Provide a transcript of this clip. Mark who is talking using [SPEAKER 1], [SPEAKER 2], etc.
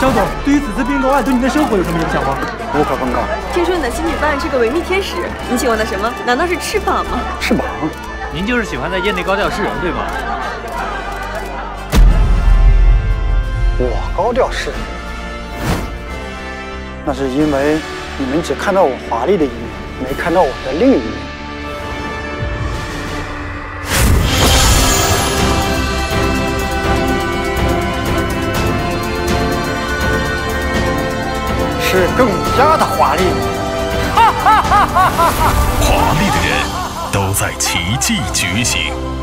[SPEAKER 1] 肖总，对于此次并购案对您的生活有什么影响吗？
[SPEAKER 2] 无可奉告。
[SPEAKER 3] 听说你的新女伴是个维密天使，你喜欢的什么？难道是翅膀吗？
[SPEAKER 2] 翅膀？
[SPEAKER 4] 您就是喜欢在业内高调示人，对吗？
[SPEAKER 2] 我高调示人，那是因为你们只看到我华丽的一面，没看到我的另一面。是更加的华丽。
[SPEAKER 5] 华丽的人都在奇迹觉醒。